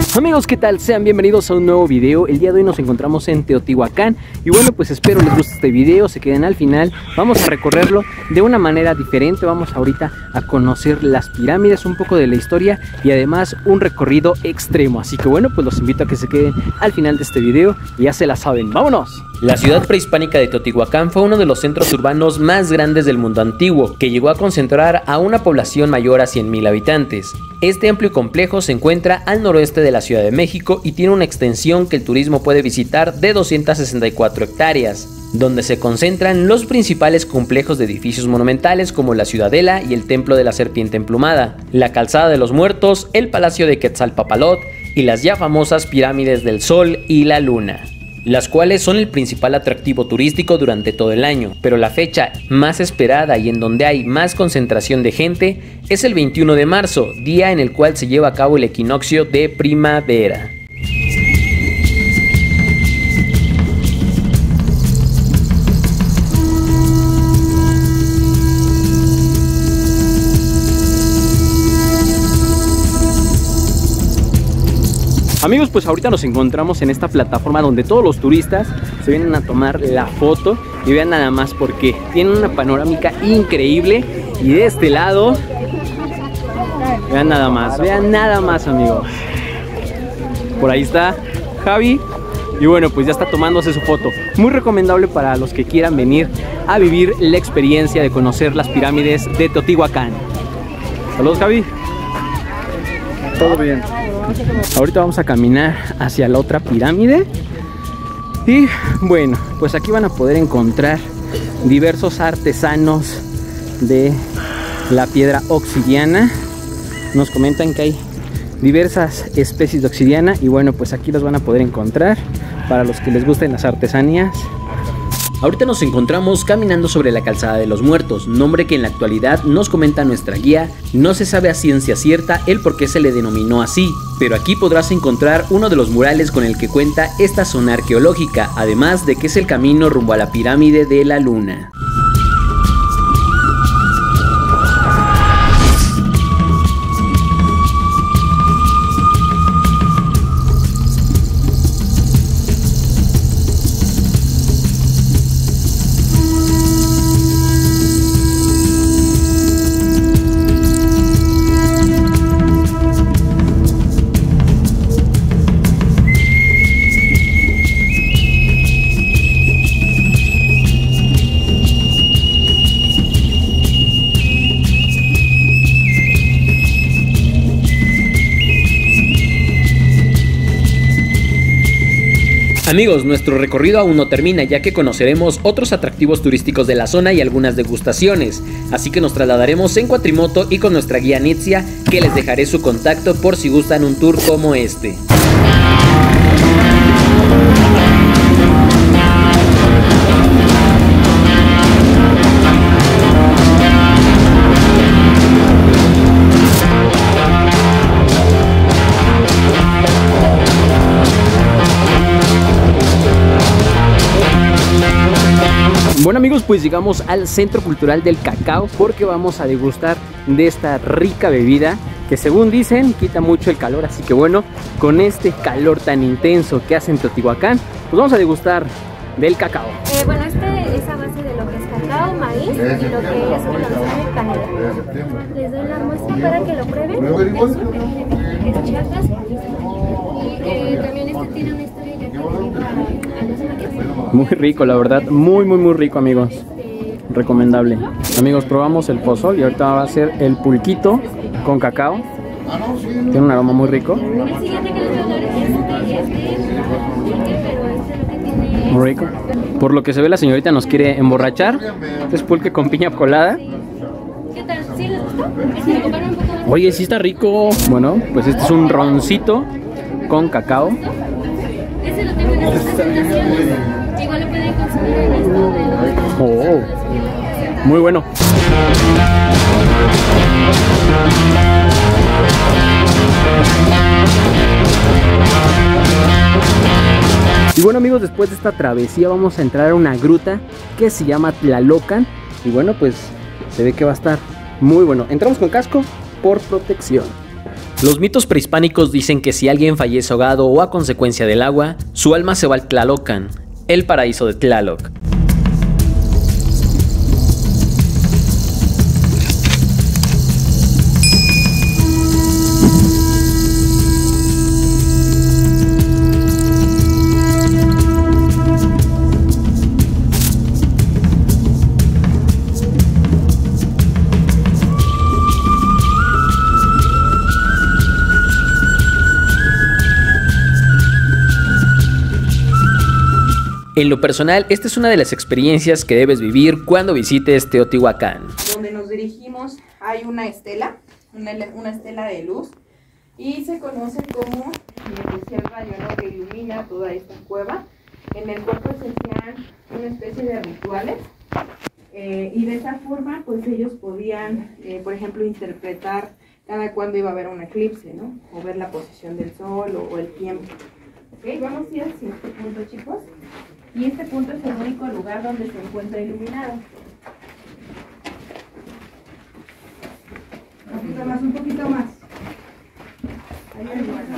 Amigos, ¿qué tal? Sean bienvenidos a un nuevo video. El día de hoy nos encontramos en Teotihuacán y bueno, pues espero les guste este video, se queden al final. Vamos a recorrerlo de una manera diferente. Vamos ahorita a conocer las pirámides, un poco de la historia y además un recorrido extremo. Así que bueno, pues los invito a que se queden al final de este video y ya se la saben. ¡Vámonos! La ciudad prehispánica de Teotihuacán fue uno de los centros urbanos más grandes del mundo antiguo, que llegó a concentrar a una población mayor a 100,000 habitantes. Este amplio complejo se encuentra al noroeste de la Ciudad de México y tiene una extensión que el turismo puede visitar de 264 hectáreas, donde se concentran los principales complejos de edificios monumentales como la Ciudadela y el Templo de la Serpiente Emplumada, la Calzada de los Muertos, el Palacio de Quetzalpopalot y las ya famosas Pirámides del Sol y la Luna, las cuales son el principal atractivo turístico durante todo el año, pero la fecha más esperada y en donde hay más concentración de gente es el 21 de marzo, día en el cual se lleva a cabo el equinoccio de primavera. Amigos, pues ahorita nos encontramos en esta plataforma donde todos los turistas se vienen a tomar la foto y vean nada más porque tienen una panorámica increíble. Y de este lado, vean nada más amigos. Por ahí está Javi y bueno, pues ya está tomándose su foto. Muy recomendable para los que quieran venir a vivir la experiencia de conocer las pirámides de Teotihuacán. Saludos, Javi. Todo bien. Ahorita vamos a caminar hacia la otra pirámide. Y bueno, pues aquí van a poder encontrar diversos artesanos de la piedra obsidiana. Nos comentan que hay diversas especies de obsidiana y bueno, pues aquí los van a poder encontrar para los que les gusten las artesanías. Ahorita nos encontramos caminando sobre la Calzada de los Muertos, nombre que en la actualidad nos comenta nuestra guía. No se sabe a ciencia cierta el por qué se le denominó así, pero aquí podrás encontrar uno de los murales con el que cuenta esta zona arqueológica, además de que es el camino rumbo a la pirámide de la Luna. Amigos, nuestro recorrido aún no termina, ya que conoceremos otros atractivos turísticos de la zona y algunas degustaciones, así que nos trasladaremos en cuatrimoto y con nuestra guía Nitzia, que les dejaré su contacto por si gustan un tour como este. Bueno amigos, pues llegamos al Centro Cultural del Cacao porque vamos a degustar de esta rica bebida que según dicen quita mucho el calor, así que bueno, con este calor tan intenso que hace en Teotihuacán, pues vamos a degustar del cacao. Bueno, es a base de lo que es cacao, maíz y lo que es manzana y canela. Les doy la muestra para que lo prueben. Es Chiapas. Y también tiene una historia ya que a los mayas. Muy rico, la verdad, muy rico amigos. Recomendable. Amigos, probamos el pozol y ahorita va a ser el pulquito con cacao. Tiene un aroma muy rico. El siguiente que les voy a dar es pero lo que tiene... Muy rico. Por lo que se ve, la señorita nos quiere emborrachar. Este es pulque con piña colada. ¿Qué tal? ¿Sí les gustó? ¿Sí le compraron un poco más? Oye, sí está rico. Bueno, pues este es un roncito con cacao. Ese lo tengo en estas presentaciones. Igual lo pueden consumir en esto de los... Muy bueno. Y bueno amigos, después de esta travesía vamos a entrar a una gruta que se llama Tlalocan. Y bueno, pues se ve que va a estar muy bueno. Entramos con casco por protección. Los mitos prehispánicos dicen que si alguien fallece ahogado o a consecuencia del agua, su alma se va al Tlalocan, el paraíso de Tlaloc. En lo personal, esta es una de las experiencias que debes vivir cuando visites Teotihuacán. Donde nos dirigimos hay una estela, una estela de luz, y se conoce como el rayo, ¿no?, que ilumina toda esta cueva, en el cual pues se hacían una especie de rituales, y de esa forma pues ellos podían, por ejemplo, interpretar cada cuándo iba a haber un eclipse, ¿no?, o ver la posición del sol o el tiempo. Ok, vamos a ir hacia este punto, chicos. Y este punto es el único lugar donde se encuentra iluminado. Un poquito más. Ahí hay más.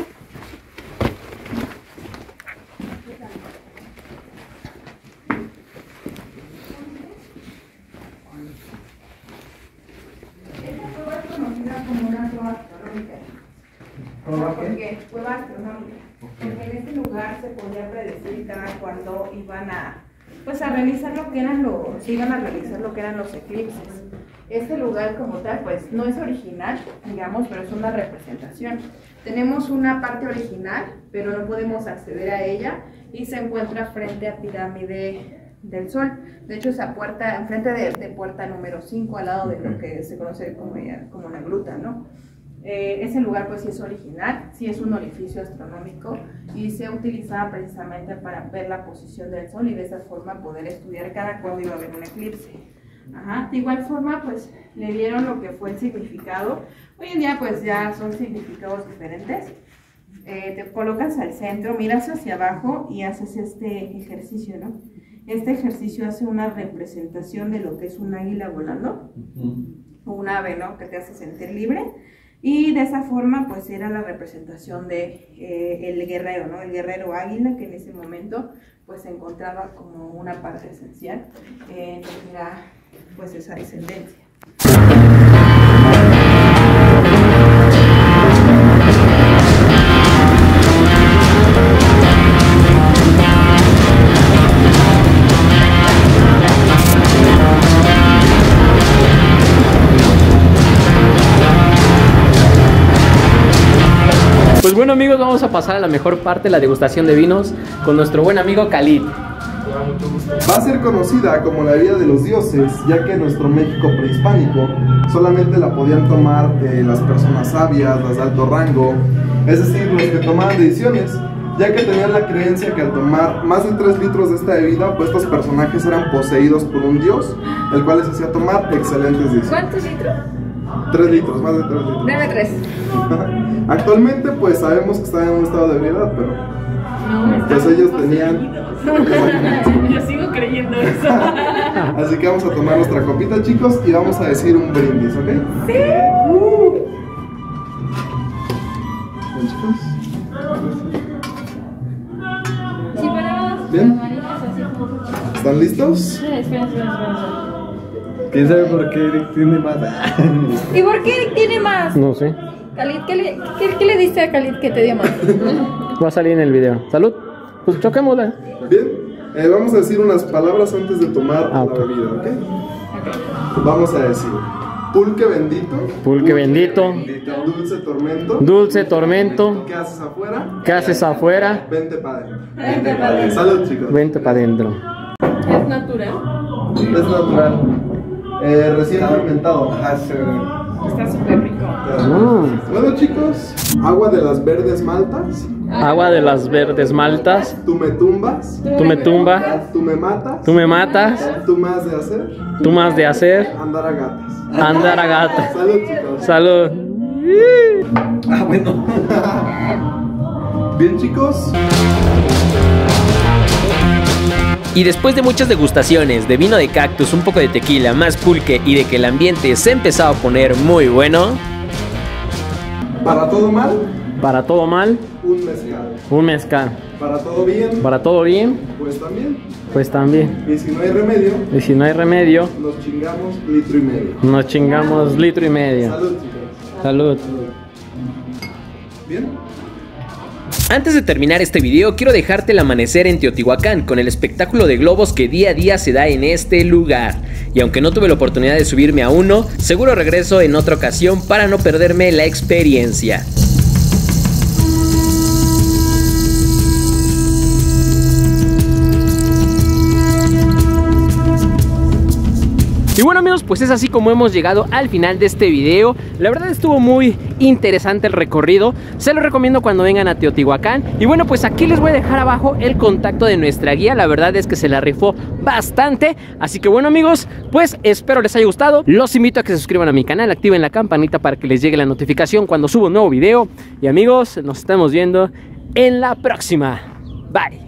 Esta cueva es conocida como una cueva astronómica. ¿Por qué? Cueva astronómica. Porque en este lugar se podía predecir cada cuando iban a realizar lo que eran los eclipses. Este lugar como tal pues no es original, digamos, pero es una representación. Tenemos una parte original, pero no podemos acceder a ella, y se encuentra frente a Pirámide del Sol. De hecho, esa puerta, enfrente de puerta número 5, al lado de lo que se conoce como la gruta, ¿no? Ese lugar pues sí es original, sí es un orificio astronómico, y se utilizaba precisamente para ver la posición del sol y de esa forma poder estudiar cada cuándo iba a haber un eclipse. Ajá. De igual forma pues le dieron lo que fue el significado. Hoy en día pues ya son significados diferentes. Te colocas al centro, miras hacia abajo y haces este ejercicio, ¿no? Este ejercicio hace una representación de lo que es un águila volando, o un ave, ¿no?, que te hace sentir libre. Y de esa forma pues era la representación de el guerrero, ¿no?, el guerrero águila, que en ese momento pues se encontraba como una parte esencial en lo que era pues esa descendencia. Pues bueno, amigos, vamos a pasar a la mejor parte, la degustación de vinos, con nuestro buen amigo Khalid. Va a ser conocida como la bebida de los dioses, ya que en nuestro México prehispánico solamente la podían tomar las personas sabias, las de alto rango, es decir, los que tomaban decisiones, ya que tenían la creencia que al tomar más de 3 litros de esta bebida, pues estos personajes eran poseídos por un dios, el cual les hacía tomar excelentes decisiones. ¿Cuántos litros? 3 litros, más de 3 litros. Deme 3. Actualmente pues sabemos que están en un estado de ebriedad, pero pues ellos tenían... Yo sigo creyendo eso. Así que vamos a tomar nuestra copita, chicos, y vamos a decir un brindis, ¿ok? Sí. Bien, chicos. Si ponemos Bien. las manitas así. ¿Están listos? Espera. ¿Quién sabe por qué tiene más? ¿Y por qué Eric tiene más? No sé, Khalid, ¿qué le diste a Khalid que te dio más? va a salir en el video. Salud, pues choquémosla. Bien, vamos a decir unas palabras antes de tomar ok. la bebida, ¿ok? Vamos a decir pulque bendito. Pulque bendito, Dulce tormento. dulce tormento, ¿Qué haces afuera? ¿qué haces afuera? Vente pa' adentro. Vente pa' adentro. Salud, chicos. Vente para adentro. Es natural. Es natural. Recién fermentado. Está súper rico. Bueno, chicos, agua de las verdes maltas. Agua de las verdes maltas, Tú me tumbas. tú me tumbas, Tú me matas. tú me matas, Tú más de hacer. tú más de hacer, Andar a gatas. andar a gata. Salud, chicos. Salud. Bueno. Bien, chicos. Y después de muchas degustaciones de vino de cactus, un poco de tequila, más pulque y de que el ambiente se empezaba a poner muy bueno, Para todo mal, Para todo mal, un mezcal. un mezcal. Para todo bien, Para todo bien, pues también. pues también. Y si no hay remedio, Y si no hay remedio, nos chingamos litro y medio. nos chingamos litro y medio. Salud, chicos. Salud. ¿Bien? Antes de terminar este video, quiero dejarte el amanecer en Teotihuacán con el espectáculo de globos que día a día se da en este lugar. Y aunque no tuve la oportunidad de subirme a uno, seguro regreso en otra ocasión para no perderme la experiencia. Y bueno amigos, pues es así como hemos llegado al final de este video. La verdad estuvo muy interesante el recorrido. Se lo recomiendo cuando vengan a Teotihuacán. Y bueno, pues aquí les voy a dejar abajo el contacto de nuestra guía. La verdad es que se la rifó bastante. Así que bueno amigos, pues espero les haya gustado. Los invito a que se suscriban a mi canal, activen la campanita para que les llegue la notificación cuando subo un nuevo video. Y amigos, nos estamos viendo en la próxima. Bye.